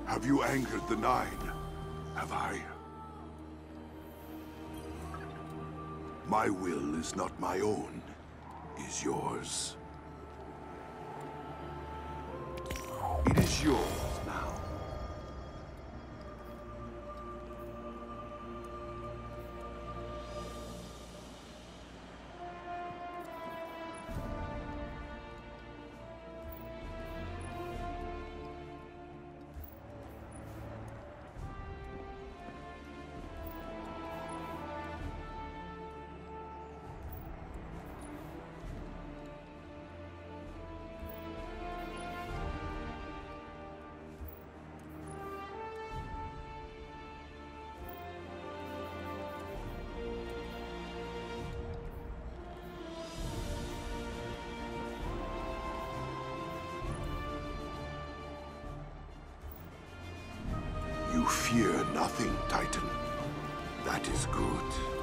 Have you angered the Nine? Have I? My will is not my own, is yours. It is yours now. You fear nothing, Titan. That is good.